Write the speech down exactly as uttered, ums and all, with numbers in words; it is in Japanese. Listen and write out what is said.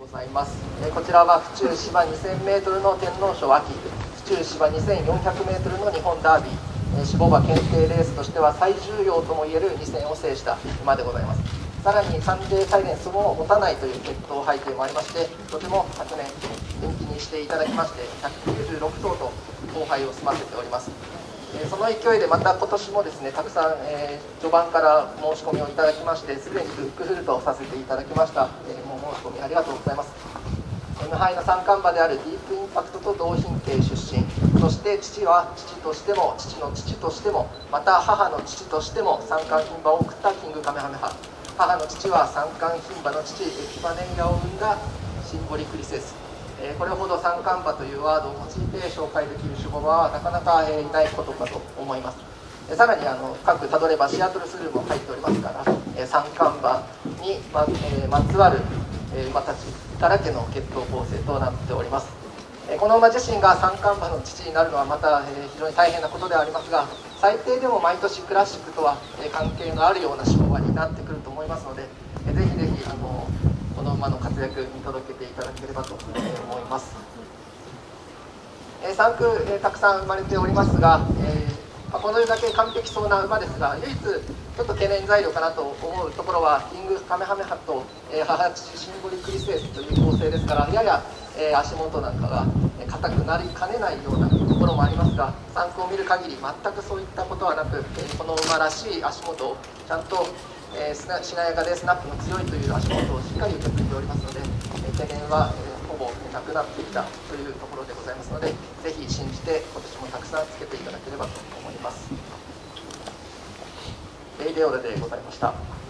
ございます。えー、こちらは府中芝 にせんメートル の天皇賞秋、府中芝 にせんよんひゃくメートル の日本ダービー、えー、種牡馬検定レースとしては最重要ともいえるに戦を制した馬でございます。さらにサンデーサイレンスも持たないという血統背景もありまして、とても昨年延期にしていただきまして、ひゃくきゅうじゅうろく頭と後輩を済ませております。えー、その勢いでまた今年もですね、たくさん、えー、序盤から申し込みをいただきまして、すでにブックフルとさせていただきました。えー、もう申し込みありがとうございます。無敗の三冠馬であるディープインパクトと同品系出身、そして父は父としても父の父としても、また母の父としても三冠牝馬を送ったキングカメハメハ。母の父は三冠牝馬の父エピファネイアを生んだシンボリクリセス。えー、これほど三冠馬というワードを用いて紹介できる種牡馬はなかなか、えー、いないことかと思います。えー、さらにあの各たどればシアトルスルーも入っておりますから、えー、三冠馬にま、えー、まつわる、えー、馬たちだらけの血統構成となっております。えー、この馬自身が三冠馬の父になるのはまた、えー、非常に大変なことではありますが、最低でも毎年クラシックとは、えー、関係のあるような種牡馬になってくると思いますので、えー、ぜひぜひあのこの馬の活躍見届けていただければと思います。えー、産区、えー、たくさん生まれておりますが、えーまあ、このだけ完璧そうな馬ですが、唯一ちょっと懸念材料かなと思うところはキングカメハメハと、えー、母父シンボリクリスエスという構成ですから、やや、えー、足元なんかが硬くなりかねないようなところもありますが、産区を見る限り全くそういったことはなく、えー、この馬らしい足元をちゃんとえー、しなやかでスナップの強いという足元をしっかり受け継いでおりますので、えー、懸念は、えー、ほぼなくなってきたというところでございますので、ぜひ信じて今年もたくさんつけていただければと思います。レイレオレでございました。